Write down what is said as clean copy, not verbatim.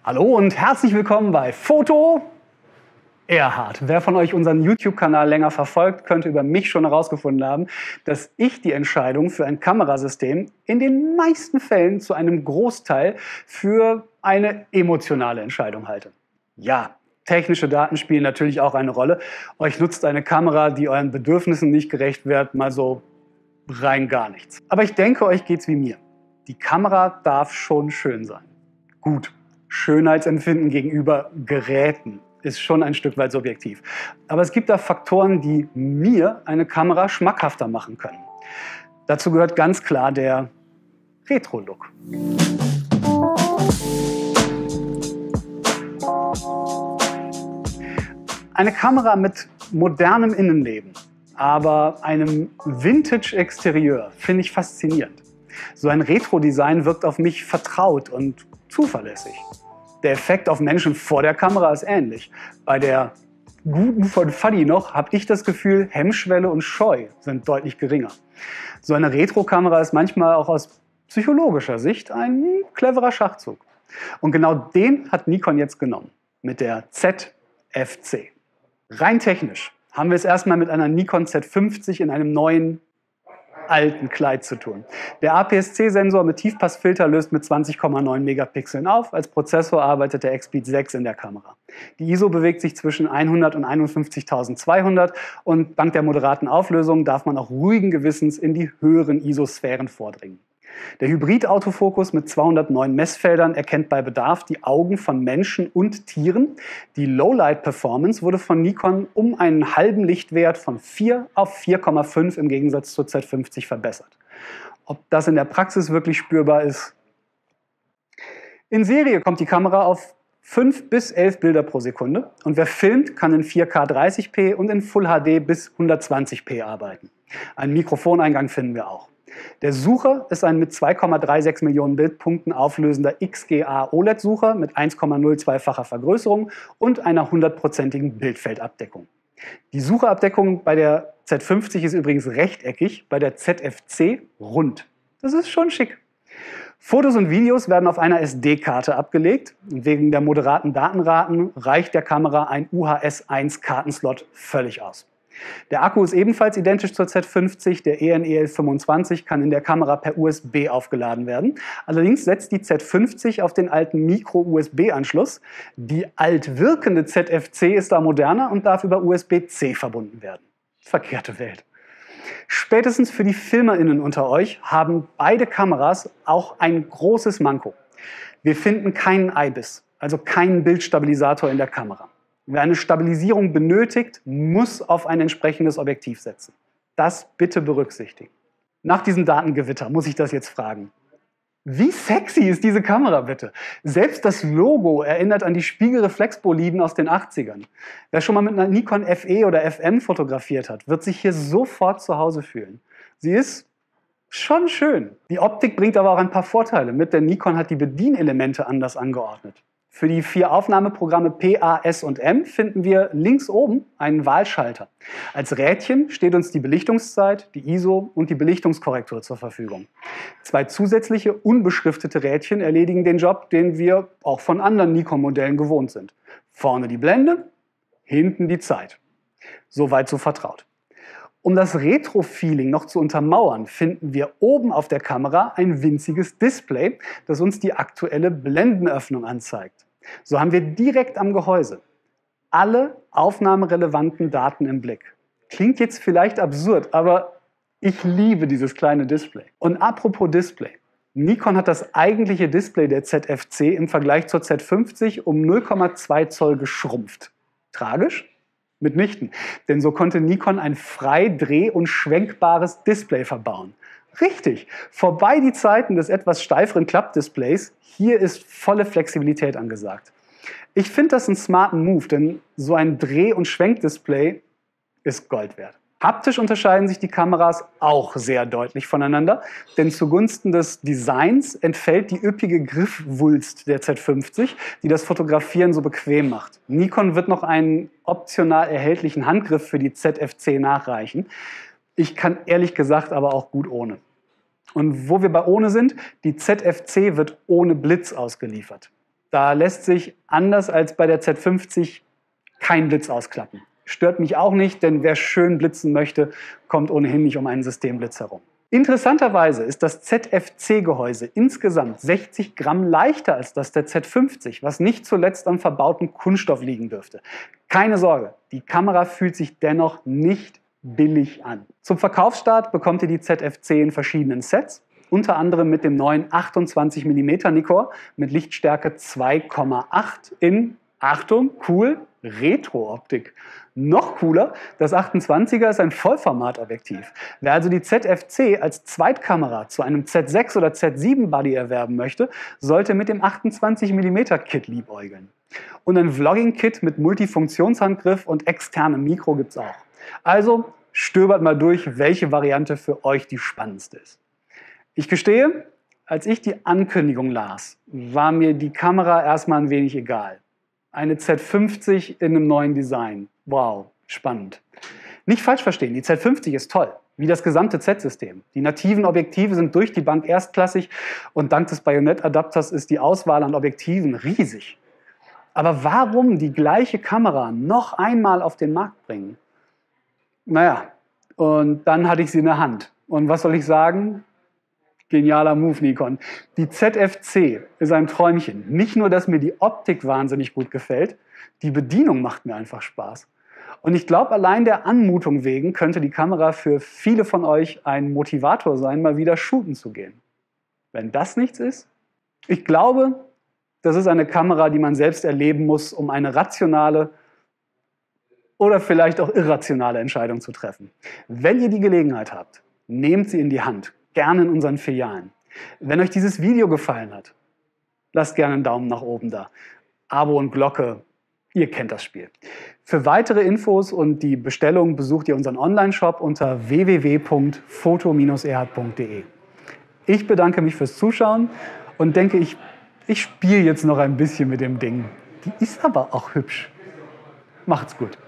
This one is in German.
Hallo und herzlich willkommen bei Foto Erhard. Wer von euch unseren YouTube-Kanal länger verfolgt, könnte über mich schon herausgefunden haben, dass ich die Entscheidung für ein Kamerasystem in den meisten Fällen zu einem Großteil für eine emotionale Entscheidung halte. Ja, technische Daten spielen natürlich auch eine Rolle. Euch nutzt eine Kamera, die euren Bedürfnissen nicht gerecht wird, mal so rein gar nichts. Aber ich denke, euch geht's wie mir. Die Kamera darf schon schön sein. Gut, Schönheitsempfinden gegenüber Geräten ist schon ein Stück weit subjektiv. Aber es gibt da Faktoren, die mir eine Kamera schmackhafter machen können. Dazu gehört ganz klar der Retro-Look. Eine Kamera mit modernem Innenleben, aber einem Vintage-Exterieur finde ich faszinierend. So ein Retro-Design wirkt auf mich vertraut und zuverlässig. Der Effekt auf Menschen vor der Kamera ist ähnlich. Bei der guten von Funny noch habe ich das Gefühl, Hemmschwelle und Scheu sind deutlich geringer. So eine Retro-Kamera ist manchmal auch aus psychologischer Sicht ein cleverer Schachzug. Und genau den hat Nikon jetzt genommen mit der ZFC. Rein technisch haben wir es erstmal mit einer Nikon Z50 in einem neuen alten Kleid zu tun. Der APS-C-Sensor mit Tiefpassfilter löst mit 20,9 Megapixeln auf. Als Prozessor arbeitet der Expeed 6 in der Kamera. Die ISO bewegt sich zwischen 100 und 51.200 und dank der moderaten Auflösung darf man auch ruhigen Gewissens in die höheren ISO-Sphären vordringen. Der Hybrid-Autofokus mit 209 Messfeldern erkennt bei Bedarf die Augen von Menschen und Tieren. Die Lowlight-Performance wurde von Nikon um einen halben Lichtwert von 4 auf 4,5 im Gegensatz zur Z50 verbessert. Ob das in der Praxis wirklich spürbar ist? In Serie kommt die Kamera auf 5 bis 11 Bilder pro Sekunde und wer filmt, kann in 4K 30p und in Full HD bis 120p arbeiten. Einen Mikrofoneingang finden wir auch. Der Sucher ist ein mit 2,36 Millionen Bildpunkten auflösender XGA OLED-Sucher mit 1,02-facher Vergrößerung und einer 100%igen Bildfeldabdeckung. Die Sucherabdeckung bei der Z50 ist übrigens rechteckig, bei der ZFC rund. Das ist schon schick. Fotos und Videos werden auf einer SD-Karte abgelegt. Wegen der moderaten Datenraten reicht der Kamera ein UHS-1-Kartenslot völlig aus. Der Akku ist ebenfalls identisch zur Z50, der ENEL25 kann in der Kamera per USB aufgeladen werden. Allerdings setzt die Z50 auf den alten Micro-USB-Anschluss. Die altwirkende ZFC ist da moderner und darf über USB-C verbunden werden. Verkehrte Welt. Spätestens für die FilmerInnen unter euch haben beide Kameras auch ein großes Manko. Wir finden keinen IBIS, also keinen Bildstabilisator in der Kamera. Wer eine Stabilisierung benötigt, muss auf ein entsprechendes Objektiv setzen. Das bitte berücksichtigen. Nach diesem Datengewitter muss ich das jetzt fragen. Wie sexy ist diese Kamera bitte? Selbst das Logo erinnert an die Spiegelreflexboliden aus den 80ern. Wer schon mal mit einer Nikon FE oder FM fotografiert hat, wird sich hier sofort zu Hause fühlen. Sie ist schon schön. Die Optik bringt aber auch ein paar Vorteile mit, denn Nikon hat die Bedienelemente anders angeordnet. Für die 4 Aufnahmeprogramme P, A, S und M finden wir links oben einen Wahlschalter. Als Rädchen steht uns die Belichtungszeit, die ISO und die Belichtungskorrektur zur Verfügung. 2 zusätzliche unbeschriftete Rädchen erledigen den Job, den wir auch von anderen Nikon-Modellen gewohnt sind. Vorne die Blende, hinten die Zeit. Soweit so vertraut. Um das Retro-Feeling noch zu untermauern, finden wir oben auf der Kamera ein winziges Display, das uns die aktuelle Blendenöffnung anzeigt. So haben wir direkt am Gehäuse alle aufnahmerelevanten Daten im Blick. Klingt jetzt vielleicht absurd, aber ich liebe dieses kleine Display. Und apropos Display. Nikon hat das eigentliche Display der ZFC im Vergleich zur Z50 um 0,2 Zoll geschrumpft. Tragisch? Mitnichten, denn so konnte Nikon ein frei dreh- und schwenkbares Display verbauen. Richtig, vorbei die Zeiten des etwas steiferen Klappdisplays, hier ist volle Flexibilität angesagt. Ich finde das einen smarten Move, denn so ein Dreh- und Schwenkdisplay ist Gold wert. Haptisch unterscheiden sich die Kameras auch sehr deutlich voneinander, denn zugunsten des Designs entfällt die üppige Griffwulst der Z50, die das Fotografieren so bequem macht. Nikon wird noch einen optional erhältlichen Handgriff für die ZFC nachreichen. Ich kann ehrlich gesagt aber auch gut ohne. Und wo wir bei ohne sind, die ZFC wird ohne Blitz ausgeliefert. Da lässt sich, anders als bei der Z50, kein Blitz ausklappen. Stört mich auch nicht, denn wer schön blitzen möchte, kommt ohnehin nicht um einen Systemblitz herum. Interessanterweise ist das ZFC-Gehäuse insgesamt 60 Gramm leichter als das der Z50, was nicht zuletzt am verbauten Kunststoff liegen dürfte. Keine Sorge, die Kamera fühlt sich dennoch nicht billig an. Zum Verkaufsstart bekommt ihr die ZFC in verschiedenen Sets, unter anderem mit dem neuen 28 mm Nikkor mit Lichtstärke 2,8 in, Achtung, cool, Retro-Optik. Noch cooler, das 28er ist ein Vollformatobjektiv. Wer also die ZFC als Zweitkamera zu einem Z6 oder Z7 Body erwerben möchte, sollte mit dem 28 mm Kit liebäugeln. Und ein Vlogging-Kit mit Multifunktionshandgriff und externem Mikro gibt es auch. Also stöbert mal durch, welche Variante für euch die spannendste ist. Ich gestehe, als ich die Ankündigung las, war mir die Kamera erstmal ein wenig egal. Eine Z50 in einem neuen Design. Wow, spannend. Nicht falsch verstehen, die Z50 ist toll, wie das gesamte Z-System. Die nativen Objektive sind durch die Bank erstklassig und dank des Bajonett-Adapters ist die Auswahl an Objektiven riesig. Aber warum die gleiche Kamera noch einmal auf den Markt bringen? Naja, und dann hatte ich sie in der Hand. Und was soll ich sagen? Genialer Move, Nikon. Die ZFC ist ein Träumchen. Nicht nur, dass mir die Optik wahnsinnig gut gefällt, die Bedienung macht mir einfach Spaß. Und ich glaube, allein der Anmutung wegen könnte die Kamera für viele von euch ein Motivator sein, mal wieder shooten zu gehen. Wenn das nichts ist? Ich glaube, das ist eine Kamera, die man selbst erleben muss, um eine rationale oder vielleicht auch irrationale Entscheidung zu treffen. Wenn ihr die Gelegenheit habt, nehmt sie in die Hand. Gerne in unseren Filialen. Wenn euch dieses Video gefallen hat, lasst gerne einen Daumen nach oben da. Abo und Glocke, ihr kennt das Spiel. Für weitere Infos und die Bestellung besucht ihr unseren Online-Shop unter www.foto-erhard.de. Ich bedanke mich fürs Zuschauen und denke, ich spiele jetzt noch ein bisschen mit dem Ding. Die ist aber auch hübsch. Macht's gut.